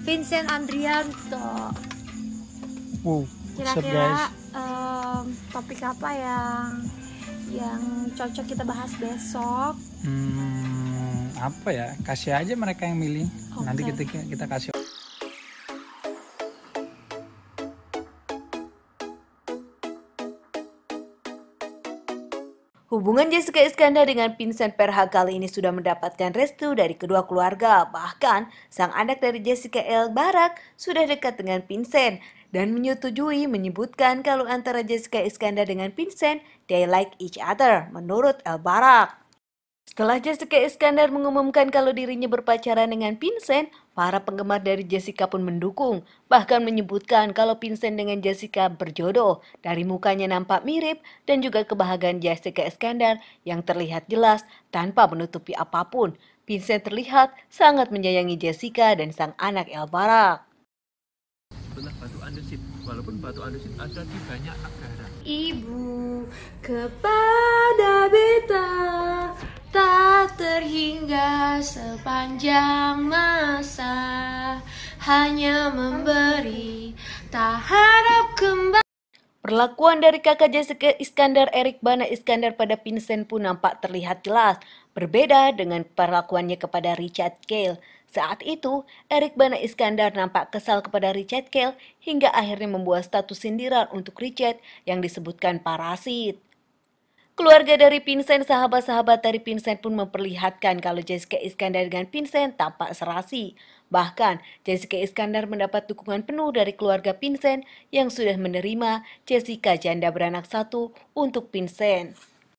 Vincent Andrianto. Wow, what's up, Kira-kira guys? topik apa yang cocok kita bahas besok? Apa ya? Kasih aja mereka yang milih. Oke. Nanti kita kasih. Hubungan Jessica Iskandar dengan Vincent Perha kali ini sudah mendapatkan restu dari kedua keluarga. Bahkan, sang anak dari Jessica El Barak sudah dekat dengan Vincent dan menyetujui menyebutkan kalau antara Jessica Iskandar dengan Vincent, they like each other, menurut El Barak. Setelah Jessica Iskandar mengumumkan kalau dirinya berpacaran dengan Vincent, para penggemar dari Jessica pun mendukung, bahkan menyebutkan kalau Vincent dengan Jessica berjodoh. Dari mukanya nampak mirip dan juga kebahagiaan Jessica Iskandar yang terlihat jelas tanpa menutupi apapun. Vincent terlihat sangat menyayangi Jessica dan sang anak El Barak. Itulah batu andesit, walaupun batu andesit ada di banyak negara. Ibu kepada beta tak terhingga sepanjang masa, hanya memberi tak harap kembali. Perlakuan dari kakak Jessica Iskandar, Eric Bana Iskandar pada Vincent pun nampak terlihat jelas, berbeda dengan perlakuannya kepada Richard Gale. Saat itu, Eric Bana Iskandar nampak kesal kepada Richard Gale hingga akhirnya membuat status sindiran untuk Richard yang disebutkan parasit. Keluarga dari Vincent, sahabat-sahabat dari Vincent pun memperlihatkan kalau Jessica Iskandar dengan Vincent tampak serasi. Bahkan, Jessica Iskandar mendapat dukungan penuh dari keluarga Vincent yang sudah menerima Jessica janda beranak satu untuk Vincent.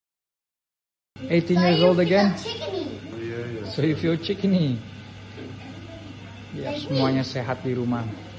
18 years old again? So you feel chickeny? Ya, semuanya sehat di rumah.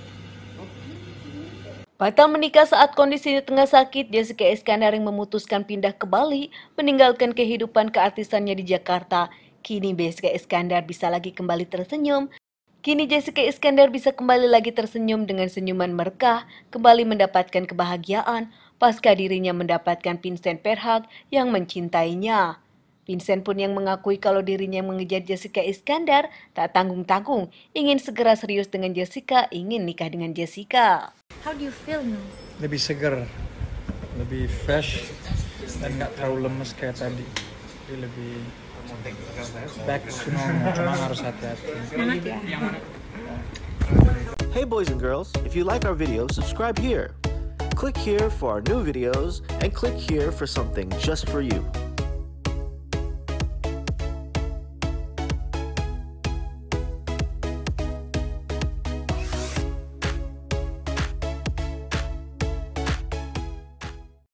Batal menikah saat kondisinya tengah sakit, Jessica Iskandar yang memutuskan pindah ke Bali, meninggalkan kehidupan keartisannya di Jakarta. Kini Jessica Iskandar bisa lagi kembali tersenyum. Kini Jessica Iskandar bisa kembali lagi tersenyum dengan senyuman berkah, kembali mendapatkan kebahagiaan pasca dirinya mendapatkan Vincent Perha yang mencintainya. Vincent pun yang mengakui kalau dirinya mengejar Jessica Iskandar, tak tanggung-tanggung, ingin segera serius dengan Jessica, ingin nikah dengan Jessica. How do you feel now? Lebih seger, lebih fresh, dan nggak terlalu lemes kayak tadi. Jadi lebih back to normal, cuma harus hati-hati. Enak ya? Hey boys and girls, if you like our video, subscribe here. Click here for our new videos and click here for something just for you.